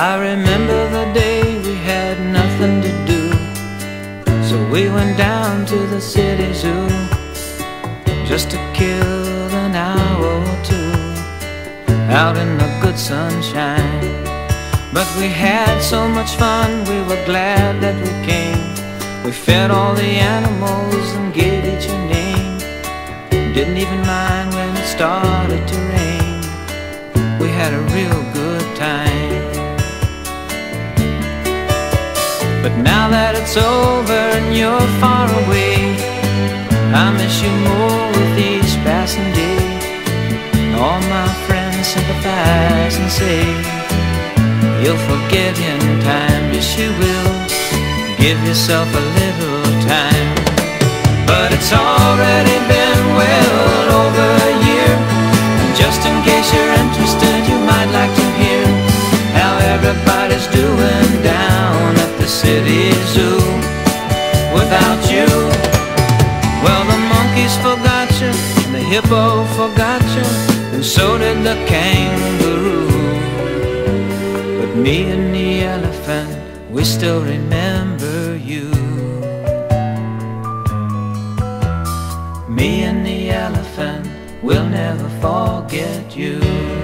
I remember the day we had nothing to do, so we went down to the city zoo just to kill an hour or two out in the good sunshine. But we had so much fun, we were glad that we came. We fed all the animals and gave each a name. Didn't even mind when it started to rain. We had a real good time. But now that it's over and you're far away, I miss you more with each passing day. All my friends sympathize and say you'll forget in time. Yes, you will. Give yourself a little time. But it's already been well over a year, and just in case you're interested, you might like to hear how everybody's doing down at the city zoo without you. Well, the monkeys forgot you, and the hippo forgot you, and so did the kangaroo. But me and the elephant, we still remember you. Me and the elephant, we'll never forget you.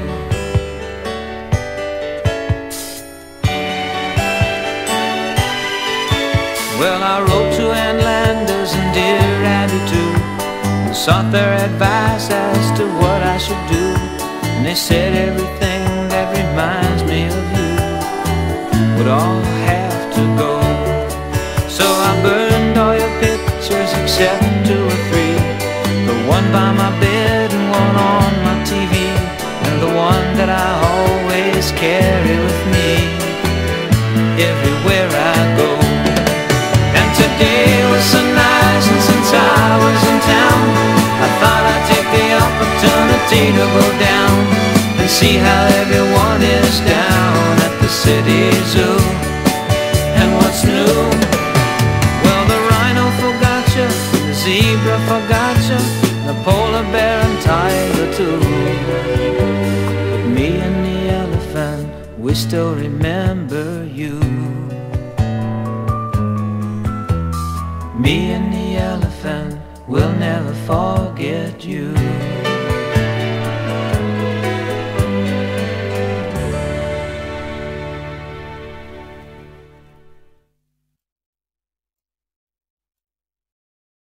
Well, I wrote to Ann Landers and dear Abby too, and sought their advice as to what I should do. And they said everything that reminds me of you would all have to go. So I burned all your pictures except 2 or 3, the one by my bed and one on my TV, and the one that I always carry with me everywhere I go. And today was so nice, and since I was in town, I thought I'd take the opportunity to go down and see how everyone is down at the city zoo. And what's new? Well, the rhino forgot you, the zebra forgot you, the polar bear and tiger too. But me and the elephant, we still remember you. Me and the elephant, we'll never forget you.